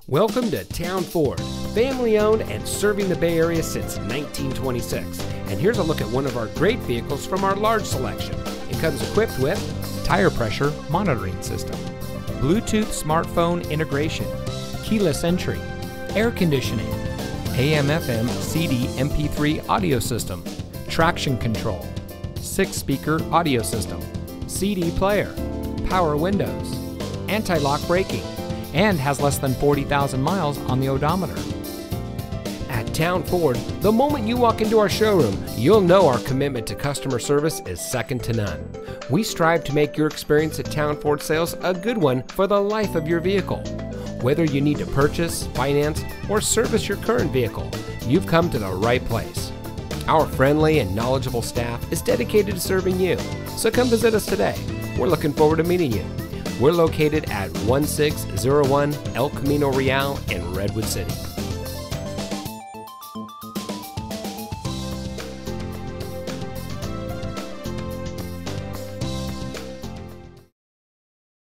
Welcome to Town Ford, family owned and serving the Bay Area since 1926. And here's a look at one of our great vehicles from our large selection. It comes equipped with tire pressure monitoring system, Bluetooth smartphone integration, keyless entry, air conditioning, AM/FM CD MP3 audio system, traction control, 6-speaker audio system, CD player, power windows, anti-lock braking, and has less than 40,000 miles on the odometer. At Town Ford, the moment you walk into our showroom, you'll know our commitment to customer service is second to none. We strive to make your experience at Town Ford sales a good one for the life of your vehicle. Whether you need to purchase, finance, or service your current vehicle, you've come to the right place. Our friendly and knowledgeable staff is dedicated to serving you, so come visit us today. We're looking forward to meeting you. We're located at 1601 El Camino Real in Redwood City.